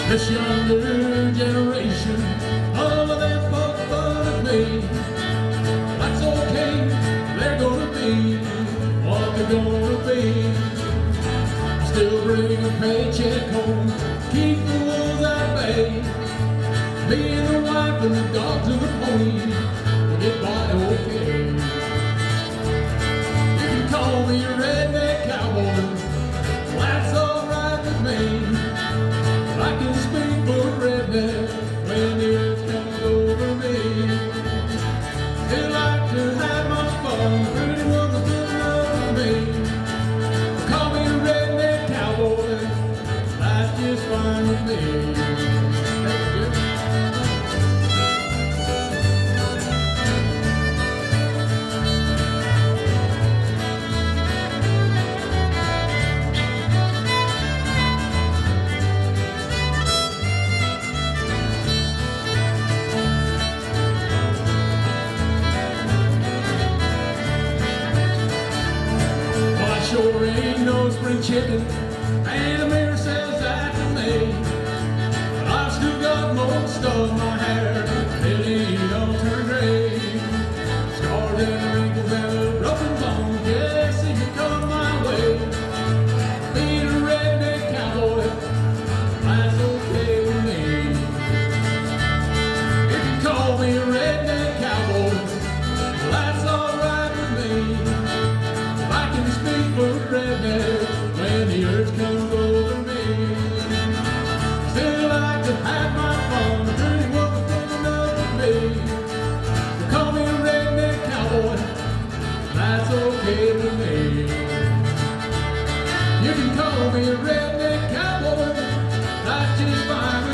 This younger generation, all of them folks but me. That's okay, they're gonna be what they're gonna be. Still bring a paycheck home, keep the wolves at bay. Being the wife and the dogs and the pony, we get by okay. You can call me a redneck cowboy, that's alright with me. I can speak for a redneck when the earth comes over me. Still like to have my fun, pretty woman still love me. Call me a redneck cowboy, that's just fine with me. Sure ain't no spring chicken, and the mirror says that to me. But I've still got most of my hair, it ain't all turned gray. Scars and wrinkles and a broken bone, yes, if you come my way. Being a redneck cowboy, that's okay with me. If you call me a redneck cowboy, that's alright with me. I can speak for a redneck when the urge comes over me. Still like to have my fun, a pretty woman thinking of me. So call me a redneck cowboy, that's okay with me. You can call me a redneck cowboy, that's just fine.